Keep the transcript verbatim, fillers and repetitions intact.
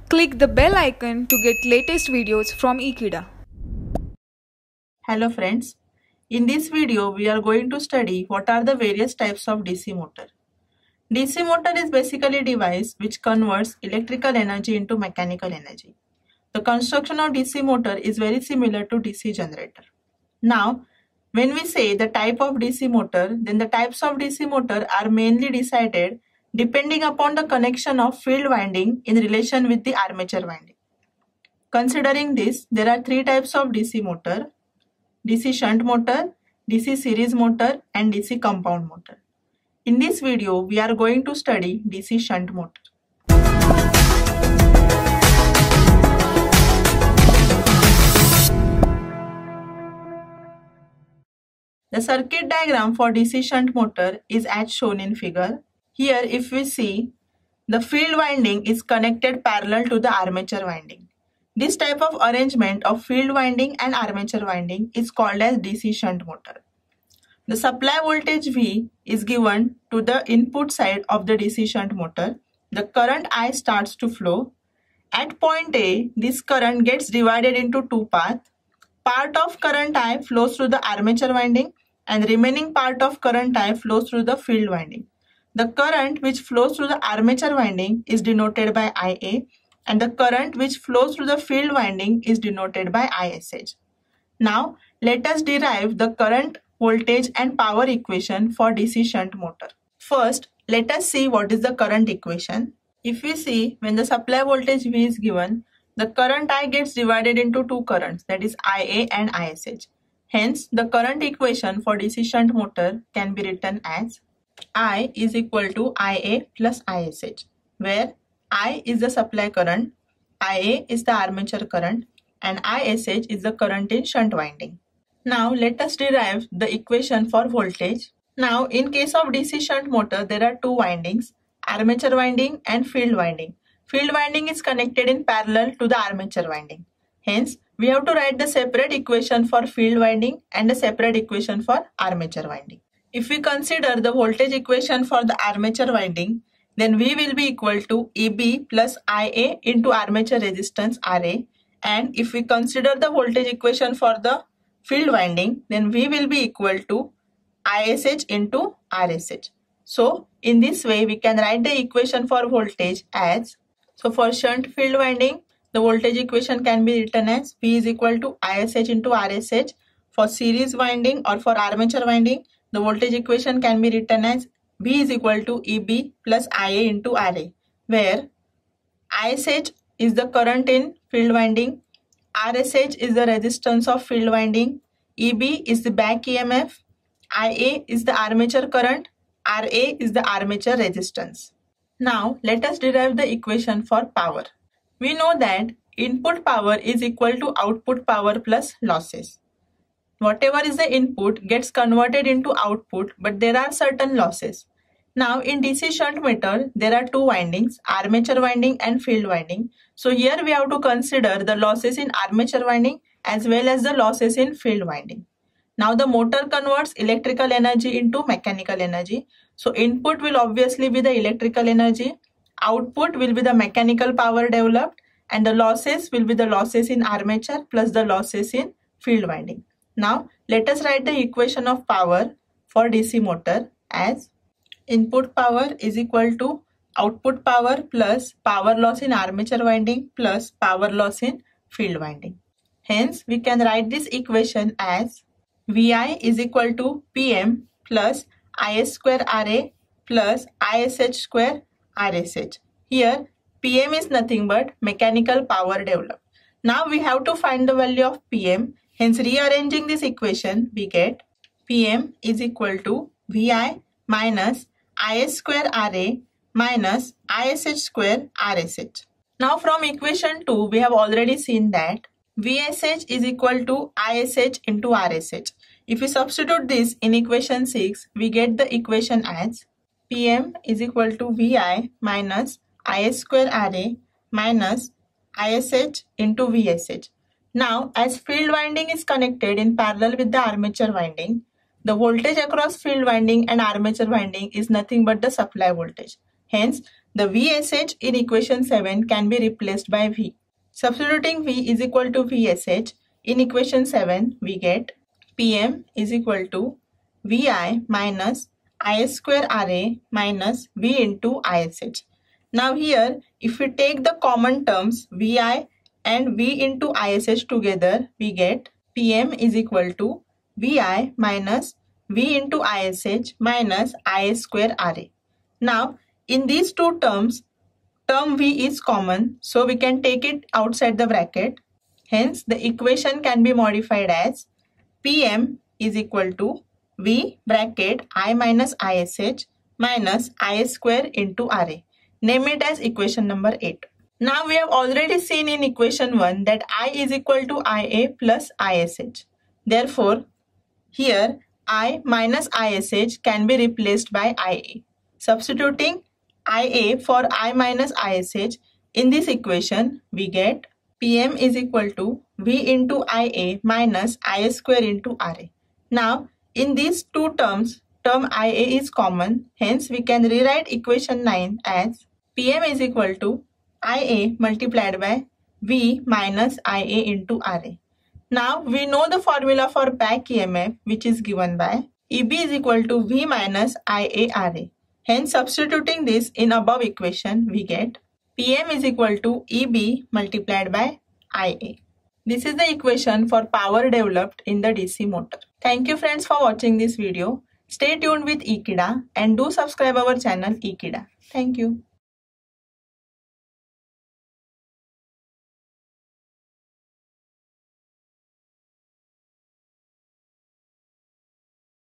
Click the bell icon to get latest videos from Ekeeda. Hello friends, in this video we are going to study what are the various types of D C motor. D C motor is basically a device which converts electrical energy into mechanical energy. The construction of D C motor is very similar to D C generator. Now, when we say the type of D C motor, then the types of D C motor are mainly decided depending upon the connection of field winding in relation with the armature winding. Considering this, there are three types of D C motor: D C shunt motor, D C series motor, and D C compound motor. In this video, we are going to study D C shunt motor. The circuit diagram for D C shunt motor is as shown in figure. Here, if we see, the field winding is connected parallel to the armature winding. This type of arrangement of field winding and armature winding is called as D C shunt motor. The supply voltage V is given to the input side of the D C shunt motor. The current I starts to flow. At point A, this current gets divided into two paths. Part of current I flows through the armature winding and remaining part of current I flows through the field winding. The current which flows through the armature winding is denoted by I A, and the current which flows through the field winding is denoted by I S H. Now, let us derive the current, voltage and power equation for D C shunt motor. First, let us see what is the current equation. If we see, when the supply voltage V is given, the current I gets divided into two currents, that is I A and I S H. Hence, the current equation for D C shunt motor can be written as I is equal to I A plus I S H, where I is the supply current, I A is the armature current, and I S H is the current in shunt winding. Now let us derive the equation for voltage. Now in case of D C shunt motor, there are two windings, armature winding and field winding. Field winding is connected in parallel to the armature winding. Hence, we have to write the separate equation for field winding and a separate equation for armature winding. If we consider the voltage equation for the armature winding, then V will be equal to E B plus I A into armature resistance R A. And if we consider the voltage equation for the field winding, then V will be equal to I S H into R S H. So, in this way, we can write the equation for voltage as, so for shunt field winding, the voltage equation can be written as V is equal to I S H into R S H. For series winding or for armature winding, the voltage equation can be written as V is equal to E B plus I A into R A, where I S H is the current in field winding, R S H is the resistance of field winding, E B is the back E M F, I A is the armature current, R A is the armature resistance. Now let us derive the equation for power. We know that input power is equal to output power plus losses. Whatever is the input gets converted into output, but there are certain losses. Now in D C shunt motor, there are two windings, armature winding and field winding. So here we have to consider the losses in armature winding as well as the losses in field winding. Now the motor converts electrical energy into mechanical energy. So input will obviously be the electrical energy, output will be the mechanical power developed, and the losses will be the losses in armature plus the losses in field winding. Now, let us write the equation of power for D C motor as input power is equal to output power plus power loss in armature winding plus power loss in field winding. Hence, we can write this equation as V I is equal to P M plus I S square R A plus I S H square R S H. Here, P M is nothing but mechanical power developed. Now, we have to find the value of P M. Hence, rearranging this equation, we get P M is equal to V I minus I S square R A minus I S H square R S H. Now, from equation two, we have already seen that V S H is equal to I S H into R S H. If we substitute this in equation six, we get the equation as P M is equal to V I minus I S square R A minus I S H into V S H. Now, as field winding is connected in parallel with the armature winding, the voltage across field winding and armature winding is nothing but the supply voltage. Hence, the V S H in equation seven can be replaced by V. Substituting V is equal to V S H in equation seven, we get P M is equal to V I minus I S square R A minus V into I S H. Now here, if we take the common terms V I and V into I S H together, we get P M is equal to V I minus V into I S H minus I S square R A. Now, in these two terms, term V is common, so we can take it outside the bracket. Hence, the equation can be modified as P M is equal to V bracket I minus I S H minus I S square into R A. Name it as equation number eight. Now we have already seen in equation one that I is equal to I A plus I S H. Therefore, here I minus I S H can be replaced by I A. Substituting I A for I minus I S H in this equation, we get P M is equal to V into I A minus I S square into R A. Now, in these two terms, term I A is common. Hence, we can rewrite equation nine as P M is equal to I A multiplied by V minus I A into R A. Now, we know the formula for back E M F, which is given by E B is equal to V minus I A R A. Hence, substituting this in above equation, we get P M is equal to E B multiplied by I A. This is the equation for power developed in the D C motor. Thank you friends for watching this video. Stay tuned with Ekeeda and do subscribe our channel Ekeeda. Thank you.